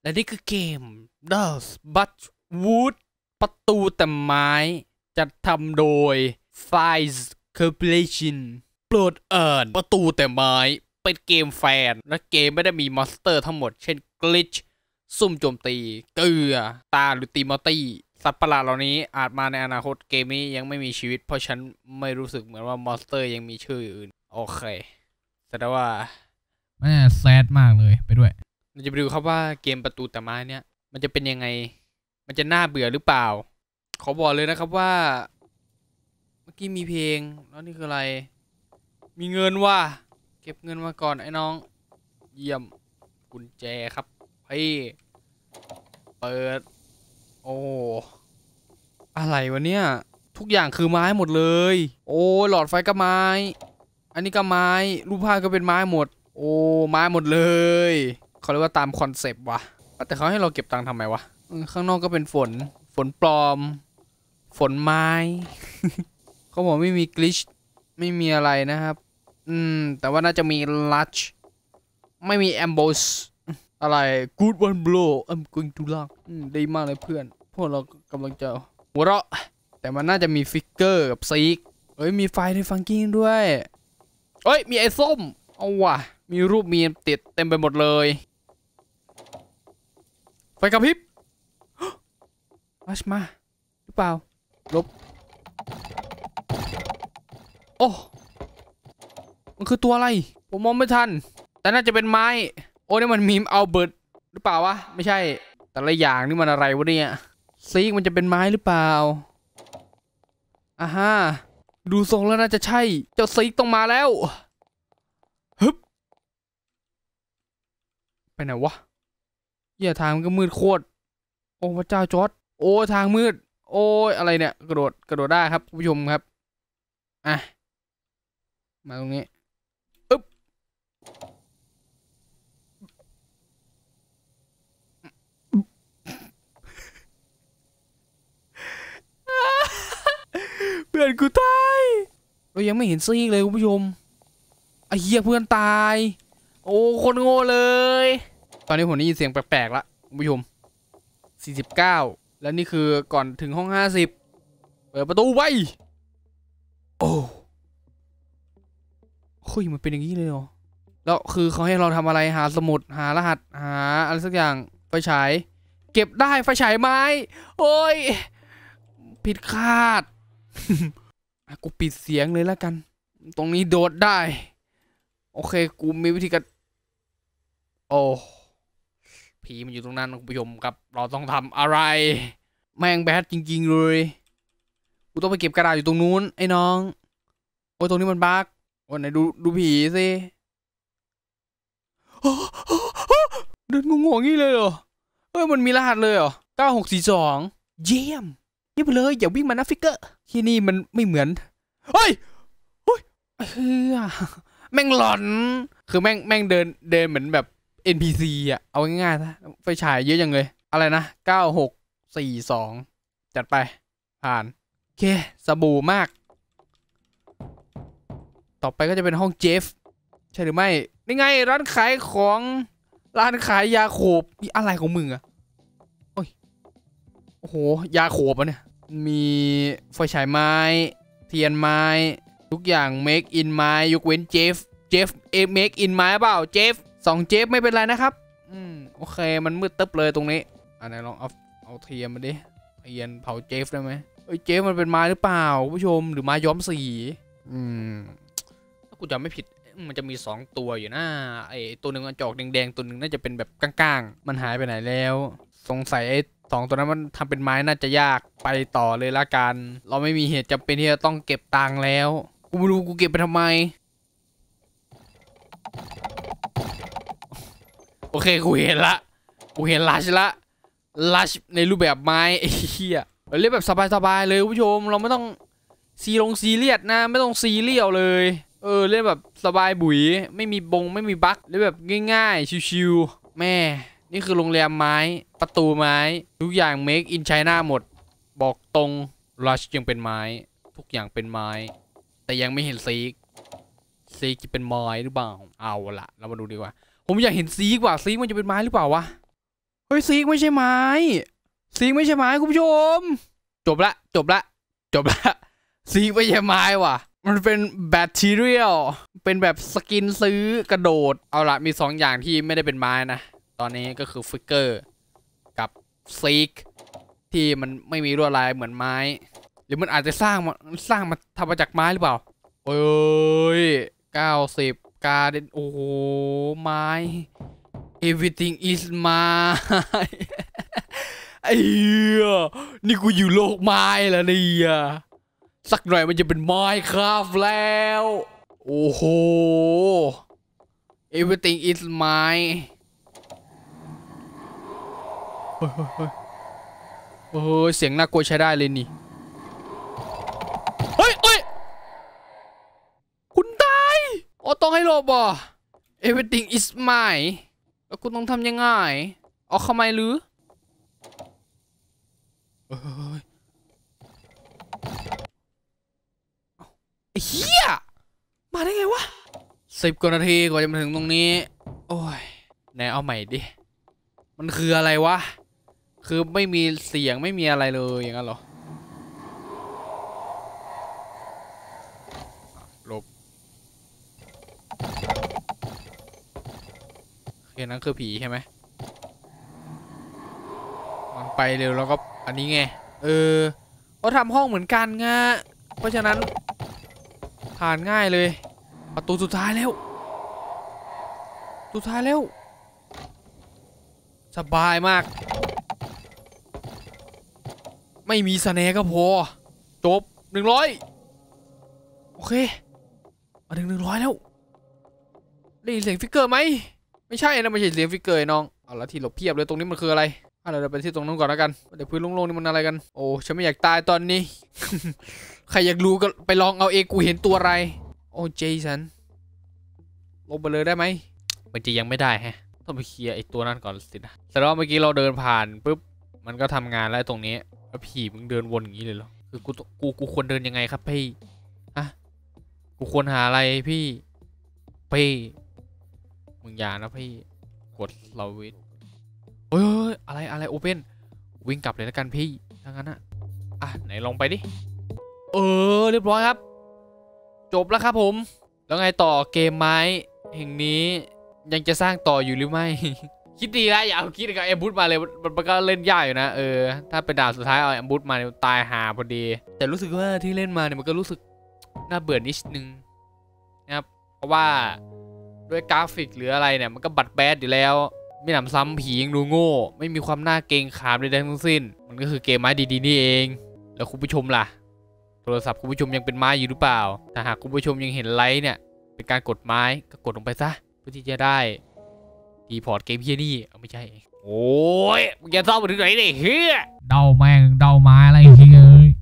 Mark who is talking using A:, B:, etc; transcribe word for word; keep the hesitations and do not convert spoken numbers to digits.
A: และนี่คือเกม Dust But Wood ประตูแต่ไม้จัดทำโดย Files Corporation โปรดอ่านประตูแต่ไม้เป็นเกมแฟนและเกมไม่ได้มีมอนสเตอร์ทั้งหมดเช่นกลิชซุ่มโจมตีเกลือตาหรือตีมอตี้สัตว์ประหลาดเหล่านี้อาจมาในอนาคตเกมนี้ยังไม่มีชีวิตเพราะฉันไม่รู้สึกเหมือนว่ามอนสเตอร์ยังมีชื่ออื่นโอเคแสดงว่า
B: มันแซดมากเลยไปด้วย
A: เราจะไปดูครับว่าเกมประตูแต่ไม้เนี่ยมันจะเป็นยังไงมันจะน่าเบื่อหรือเปล่าขอบอกเลยนะครับว่าเมื่อกี้มีเพลงแล้วนี่คืออะไรมีเงินว่ะเก็บเงินมาก่อนไอ้น้องเยี่ยมกุญแจครับเฮ้ยเปิดโอ้อะไรวะเนี่ยทุกอย่างคือไม้หมดเลยโอ้หลอดไฟก็ไม้อันนี้ก็ไม้รูปภาพก็เป็นไม้หมดโอ้ไม้หมดเลยเขาเรียกว่าตามคอนเซปต์ว่ะแต่เขาให้เราเก็บตังค์ทำไมวะข้างนอกก็เป็นฝนฝนปลอมฝนไม้ เขาบอกไม่มีกลิชไม่มีอะไรนะครับอืมแต่ว่าน่าจะมีลัชไม่มีแอมโบสอะไร good one blow I'm going to lock ดีมากเลยเพื่อนพวกเรากำลังจะหัวเราะแต่มันน่าจะมีฟิกเกอร์กับซีกเอ้ยมีไฟในฟังกิ้งด้วยเอ้ยมีไอ้ส้มเอาว่ะมีรูปมีติดเต็มไปหมดเลยไฟกระพริบมาชมาหรือเปล่าลบโอ้มันคือตัวอะไรผมมองไม่ทันแต่น่าจะเป็นไม้โอ้นี่มันมีมอัลเบิร์ตหรือเปล่าวะไม่ใช่แต่ละอย่างนี่มันอะไรวะเนี่ยซีกมันจะเป็นไม้หรือเปล่าอ่าฮะดูทรงแล้วน่าจะใช่เจ้าซีกต้องมาแล้วฮึบไปไหนวะเหี้ยทางมันก็มืดโคตรโอ้พระเจ้าจอร์จโอ้ทางมืดโอ้ยอะไรเนี่ยกระโดดกระโดดได้ครับผู้ชมครับอ่ะมาตรงนี้อึ๊บเพื่อนกูตายเรายังไม่เห็นซีกเลยคุณผู้ชมไอ้เหี้ยเพื่อนตายโอ้คนโง่เลยตอนนี้ผมได้ยินเสียงแปลกๆละคุณผู้ชมสี่สิบเก้าแล้วนี่คือก่อนถึงห้องห้าสิบเปิดประตูไว้โอ้เฮ้ยมันเป็นอย่างนี้เลยเหรอแล้วคือเขาให้เราทำอะไรหาสมุดหารหัสหาอะไรสักอย่างไฟฉายเก็บได้ไฟฉายไม้โอ้ยผิดคาด กูปิดเสียงเลยแล้วกันตรงนี้โดดได้โอเคกูมีวิธีการโอ้ผีมันอยู่ตรงนั้นคุณผู้ชมครับเราต้องทำอะไรแม่งแบดจริงๆเลยกูต้องไปเก็บกระดาษอยู่ตรงนู้นไอ้น้องโอ้ยตรงนี้มันบั๊กวันไหนดูดูผีสิเดินงงๆงี้เลยเหรอเอ้ยมันมีรหัสเลยเหรอเก้าหกสี่สองเยี่ยมเยี่ยมไปเลยอย่าวิ่งมานะฟิกเกอร์ที่นี่มันไม่เหมือนเฮ้ยเฮ้ยเฮ้ยแม่งหลอนคือแม่งแม่งเดินเดินเหมือนแบบ เอ็น พี ซี อ่ะเอาง่ายๆนะไฟฉายเยอะจังเลยอะไรนะเก้าหกสี่สองจัดไปผ่านโอเคสบู่มากต่อไปก็จะเป็นห้องเจฟใช่หรือไม่นี่ไงร้านขายของร้านขายยาโขบนี่อะไรของมึงอะโอ้ยโอ้โหยาโขบอะเนี่ยมีไฟฉายไม้เทียนไม้ทุกอย่าง make in ไม้ยกเว้นเจฟเจฟเอ make in ไม้เปล่าเจฟสองเจฟไม่เป็นไรนะครับอืมโอเคมันมืดตึ๊บเลยตรงนี้อันไหนลองเอาเอาเทียนมาดิเทียนเผาเจฟได้ไหมเอ้ยเจฟมันเป็นไม้หรือเปล่าผู้ชมหรือไม้ย้อมสีอืมถ้ากูจำไม่ผิดมันจะมีสองตัวอยู่นะไอตัวหนึ่งมันจอกแดงๆตัวหนึ่งน่าจะเป็นแบบก้างๆมันหายไปไหนแล้วสงสัยไอสองตัวนั้นมันทำเป็นไม้น่าจะยากไปต่อเลยละกันเราไม่มีเหตุจำเป็นที่จะต้องเก็บตังค์แล้วกูไม่รู้กูเก็บไปทำไมโอเคกูเห็นละกูเห็นลัชละลัชในรูปแบบไม้ไอ้เหี้ยเราเล่นแบบสบายๆเลยผู้ชมเราไม่ต้องซีลงซีเรียสนะไม่ต้องซีเรียลเลยเออเล่นแบบสบายบุ๋ยไม่มีบงไม่มีบั๊กเล่นแบบง่ายๆชิวๆแม่นี่คือโรงแรมไม้ประตูไม้ทุกอย่าง make in China หมดบอกตรงลัชยังเป็นไม้ทุกอย่างเป็นไม้แต่ยังไม่เห็นซีกซีกจะเป็นไม้หรือเปล่าเอาละเรามาดูดีกว่าผมอยากเห็นซีกว่าซีกมันจะเป็นไม้หรือเปล่าวะฮ้ยซีกไม่ใช่ไม้ซีกไม่ใช่ไม้คุณผู้ชมจบละจบละจบละซีกไม่ใช่ไม้ว่ะมันเป็นแบตทีเรียลเป็นแบบสกินซื้อกระโดดเอาละมีสองอย่างที่ไม่ได้เป็นไม้นะตอนนี้ก็คือฟิกเกอร์กับซีกที่มันไม่มีลวดลายเหมือนไม้หรือมันอาจจะสร้างมาสร้างมาทำมาจากไม้หรือเปล่าโอ้ยเก้าสิบการเดนโอ้โหไม้ everything is ไม้ไอ้เหี้ยนี่กูอยู่โลกไม้แล้วเนี่ยสักหน่อยมันจะเป็นไม้คราฟแล้วโอ้โห everything is ไม้เฮ้ยเฮ้ยโอ้ยเสียงน่ากลัวใช้ได้เลยนี่เฮ้ยเฮ้ยคุณตายโอ้ต้องให้หลบอ่ะ everything is ไม้แล้วคุณต้องทำยังไงเอาเข้ามาหรือเฮ้ยไอ้เหี้ยมาได้ไงวะสิบกว่านาทีกว่าจะมาถึงตรงนี้โอ้ยไหนเอาใหม่ดิมันคืออะไรวะคือไม่มีเสียงไม่มีอะไรเลยอย่างนั้นเหรอลบโอเคนั่นคือผีใช่ไหมมันไปเร็วแล้วก็อันนี้ไงเออเขาทำห้องเหมือนกันไงเพราะฉะนั้นผ่านง่ายเลยประตูสุดท้ายแล้วสุดท้ายแล้วสบายมากไม่มีสแนร์ก็พอจบหนึ่งร้อยโอเคมาถึงหนึ่งร้อยแล้วได้ยินเสียงฟิกเกอร์ไหมไม่ใช่นะไม่ใช่เสียงฟิกเกอร์น้องเอาละที่หลบเพียบเลยตรงนี้มันคืออะไรอ่ะเราไปที่ตรงนู้นก่อนแล้วกันเดี๋ยวพื้นโล่งๆนี่มันอะไรกันโอ้ฉันไม่อยากตายตอนนี้ ใครอยากรู้ก็ไปลองเอาเองกูเห็นตัวอะไรโอ้เจสันลงไปเลยได้ไหมมันจะยังไม่ได้ฮะต้องไปเคลียร์ไอ้ตัวนั้นก่อนสินะแต่ว่าเมื่อกี้เราเดินผ่านปุ๊บมันก็ทำงานแล้วตรงนี้แล้วผีมึงเดินวนอย่างนี้เลยเหรอคือกูกูกูควรเดินยังไงครับพี่ฮะกูควรหาอะไรพี่พี่มึงอย่านะพี่กดเราวิทเฮ้ยอะไรอะไรโอเพ่นวิ่งกลับเลยแล้วกันพี่ถ้างั้นอะอ่ะไหนลองไปดิเออเรียบร้อยครับจบแล้วครับผมแล้วไงต่อเกมไม้แห่งนี้ยังจะสร้างต่ออยู่หรือไม่ คิดดีนะอย่าเอาคิดกับแอมบูธมาเลยมันก็เล่นยากอยู่นะเออถ้าเป็นด่านสุดท้ายเอาแอมบูธมาเนี่ยตายหาพอดีแต่รู้สึกว่าที่เล่นมาเนี่ยมันก็รู้สึกน่าเบื่อนิดนึงนะครับเพราะว่าด้วยกราฟิกหรืออะไรเนี่ยมันก็บัดแบดอยู่แล้วไม่หนำซ้ำผียังดูโง่ไม่มีความน่าเกรงขามใดๆทั้งสิ้นมันก็คือเกมไม้ดีๆนี่เองแล้วคุณผู้ชมล่ะโทรศัพท์คุณผู้ชมยังเป็นไม้อยู่หรือเปล่าถ้าหากคุณผู้ชมยังเห็นไลค์เนี่ยเป็นการกดไม้ก็กดลงไปซะเพื่อที่จะได้ดีพอร์ตเกมเฮียนี่เอาไม่ใช่โอ้ยมึงจะเศร้ามาถึงไหนเนี่ยเฮีย
B: เดาแม่งเดาไม้อะไรเฮีย